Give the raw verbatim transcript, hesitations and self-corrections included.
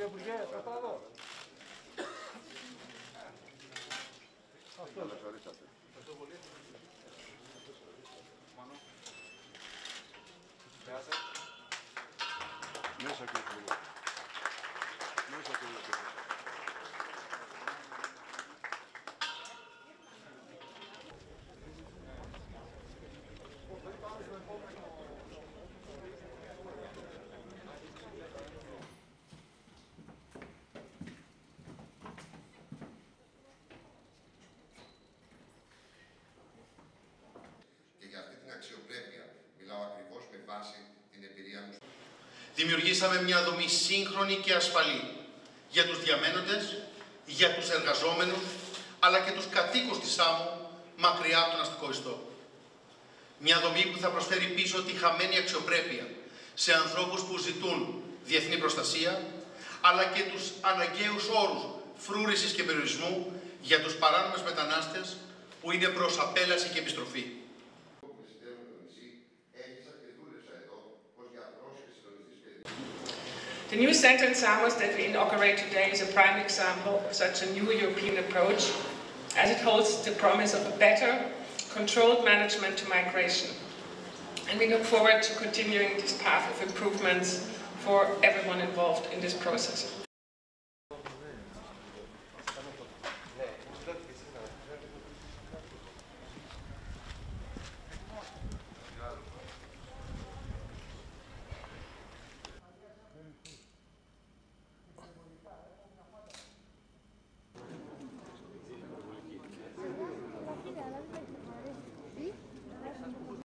Κύριε Υπουργέ, θα εδώ. Αυτό. Ευχαριστώ πολύ. Μάνο. Μέσα και Υπουργέ. Μέσα και Υπουργέ. Δημιουργήσαμε μια δομή σύγχρονη και ασφαλή για τους διαμένοντες, για τους εργαζόμενους, αλλά και τους κατοίκους της Σάμου μακριά από τον αστικό ιστό. Μια δομή που θα προσφέρει πίσω τη χαμένη αξιοπρέπεια σε ανθρώπους που ζητούν διεθνή προστασία, αλλά και τους αναγκαίους όρους φρούρησης και περιορισμού για τους παράνομους μετανάστες που είναι προς απέλαση και επιστροφή. The new center in Samos that we inaugurate today is a prime example of such a new European approach, as it holds the promise of a better, controlled management to migration. And we look forward to continuing this path of improvements for everyone involved in this process.